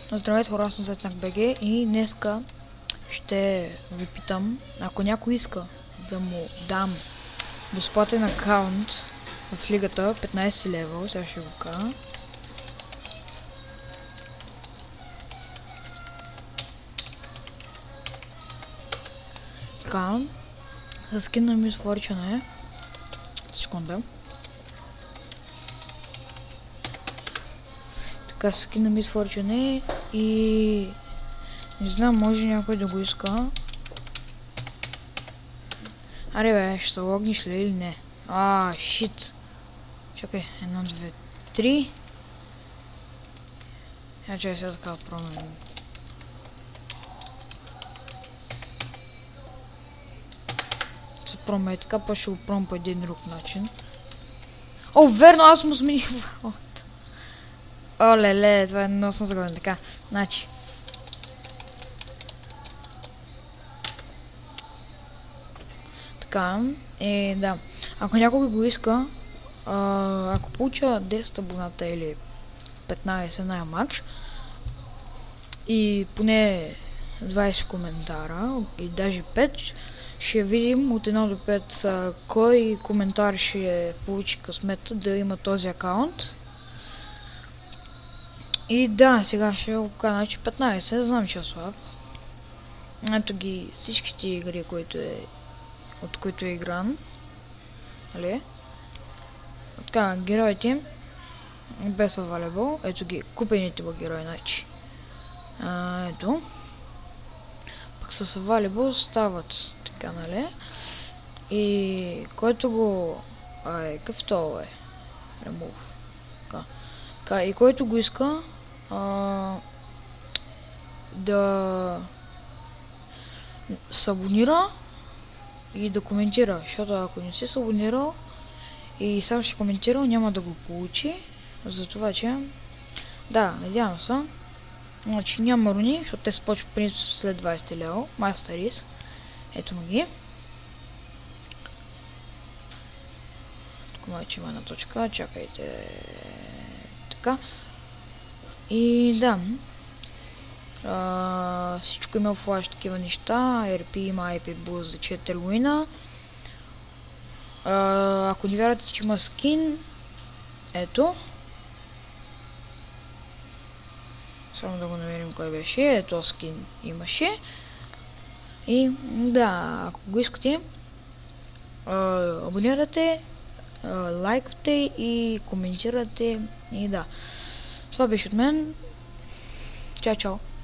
Здравейте хора, аз съм ZNAC.BG и днеска ще ви питам, ако някой иска да му дам безплатен акаунт в лигата 15 левел, сега ще го кажа. Така, за скин на Miss Fortune секунда. Така, скин на Miss Fortune и не знам, може някой да го иска. Аре бе, ще се логниш ли или не? Шит. Чакай, 1, 2, 3. Чакай сега така променим. Се промени така, па ще го пробвам по един друг начин. О, верно, аз му смених. О, леле, това е много съм заглавен. Така, значи. Така, да. Ако някой го иска, ако получа 10 абоната или 15 най-макс и поне 20 коментара и даже 5, ще видим от 1 до 5 кой коментар ще получи късмета да има този акаунт. И да, сега ще го кажа, значи 15, знам че е слаб. Ето ги всичките игри, от които е игран. Нали? Така, героите без available, ето ги купените го герои, значи. Ето. Пък с available стават така, нали? И който го... какъв това е? Remove. Така, и който го иска да се абонира и да коментира, защото ако не си се абонирал и сам ще коментирал, няма да го получи, затова че да, надявам се. Значи няма руни, защото те се почват принцип след 20 лева, Мастерис. Ето му ги. Тук майче има една точка, чакайте. Така. И да. Всичко има флаш такива неща. RP има IP Boost за 4 луина. Ако не вярвате, че има скин, ето. Само да го намерим кой беше. Ето скин имаше. И да, ако го искате, абонирате, лайквате и коментирате. И да. Това беше от мен. Чао, чао.